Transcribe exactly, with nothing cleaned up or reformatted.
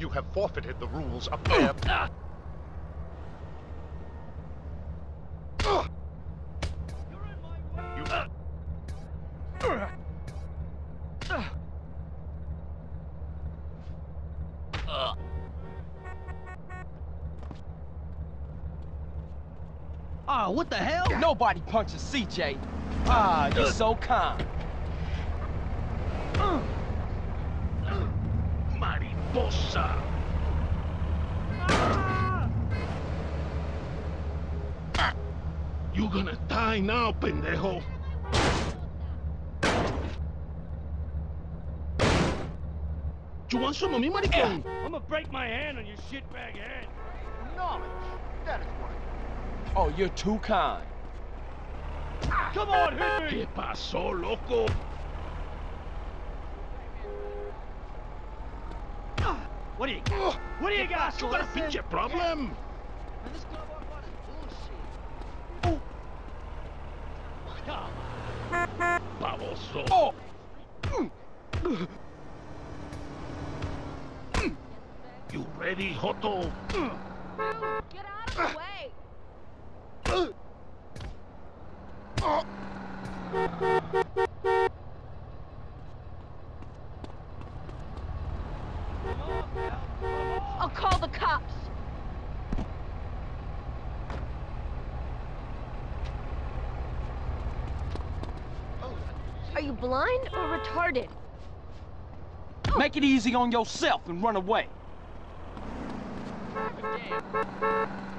You have forfeited the rules of fair... Oh, what the hell? Nobody punches C J. Ah, you're so kind. Mariposa! Ah. You gonna die now, pendejo. You want some of me, maricón? I'm gonna break my hand on your shitbag head. Knowledge. That is what. Oh, you're too kind. Come on, hit me! ¿Qué pasó, loco? What do you got? What do you got? You got a pinche problem? Baboso. Oh! You ready, Joto? Get out of the way! I'll call the cops. Are you blind or retarded? Make it easy on yourself and run away. Damn.